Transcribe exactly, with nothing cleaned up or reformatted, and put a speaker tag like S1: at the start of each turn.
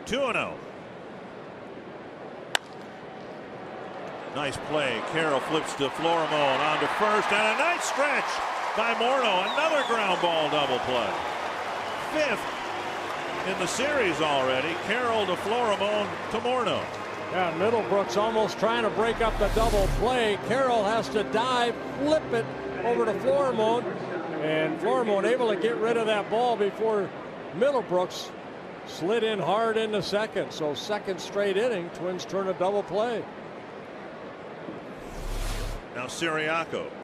S1: two and oh. Nice play. Carroll flips to Florimone on to first, and a nice stretch by Morneau. Another ground ball double play. Fifth in the series already. Carroll to Florimone to Morneau.
S2: Yeah, Middlebrooks almost trying to break up the double play. Carroll has to dive, flip it over to Florimone, and Florimone able to get rid of that ball before Middlebrooks slid in hard into second. So second straight inning, Twins turn a double play.
S1: Now Siriaco.